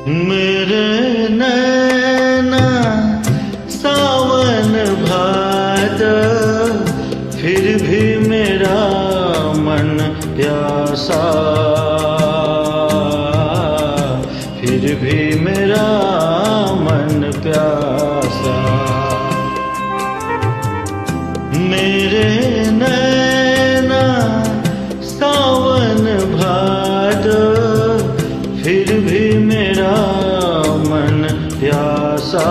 मेरे नैना सावन भादो, फिर भी मेरा मन प्यासा, फिर भी मेरा मन प्यासा। मेरे नैना सावन भादो, फिर भी मेरा मन प्यासा,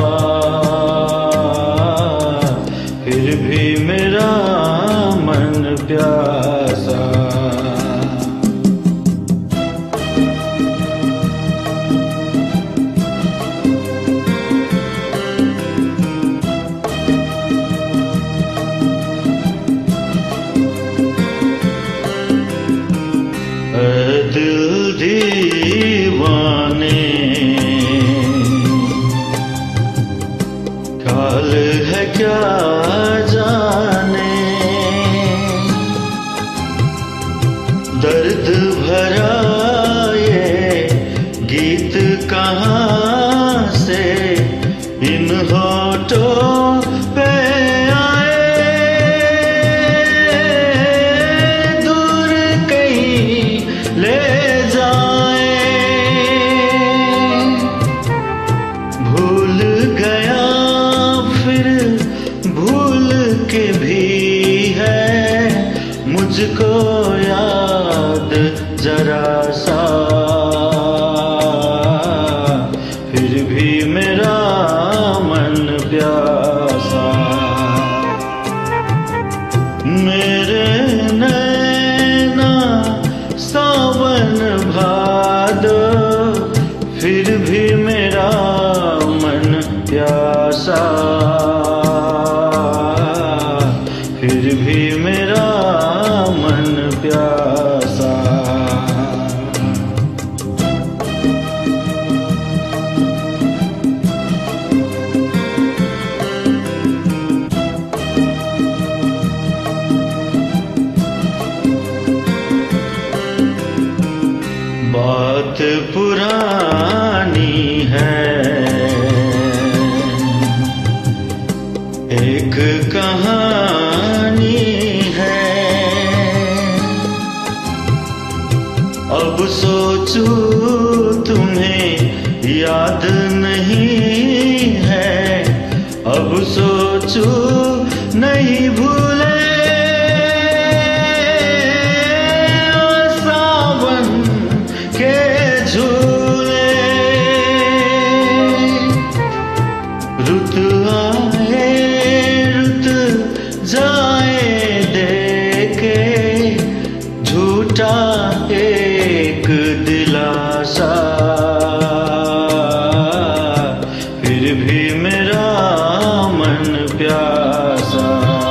फिर भी मेरा मन प्यासा। दिल दीवाने, काल है क्या जाने, दर्द भरा ये गीत कहाँ से इन होठों पे ले जाए। भूल गया फिर भूल के भी है मुझको याद जरा सा, फिर भी मेरा मन प्यासा। मेरे सावन भादो, फिर भी मेरा मन प्यासा, फिर भी मेरा मन प्यासा। बात पुरानी है, एक कहानी है, अब सोचूं तुम्हें याद नहीं है, अब सोचूं नहीं भूले रुत आए रुत जाए देके झूठा एक दिलासा, फिर भी मेरा मन प्यासा।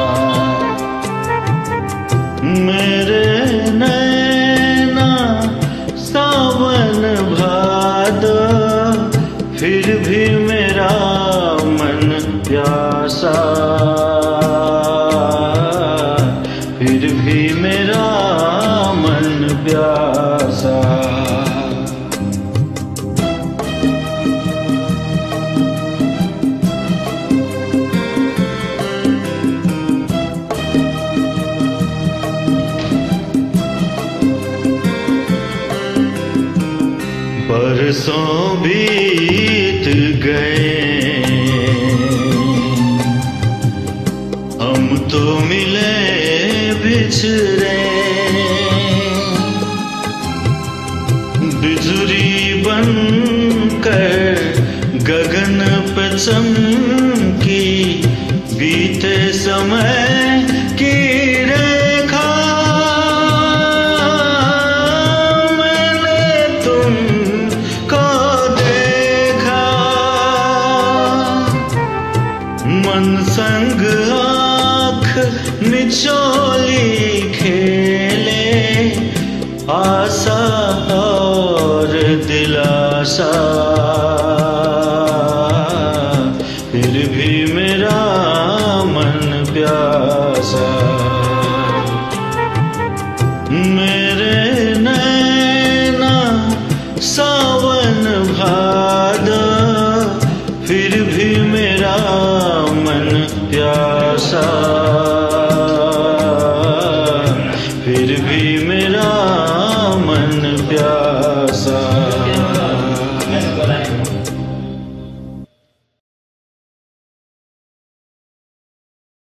मेरे नैना सावन भादो, फिर भी मेरा मन प्यासा, फिर भी मेरा मन प्यासा। बरसों बीत गए, हम तो मिले बिछड़े, बिजुरी बनकर गगन पे चमकी, बीते समय की रेखा मैंने तुमको देखा, मन संग आँख निचोली खेले, आशा और दिलासा।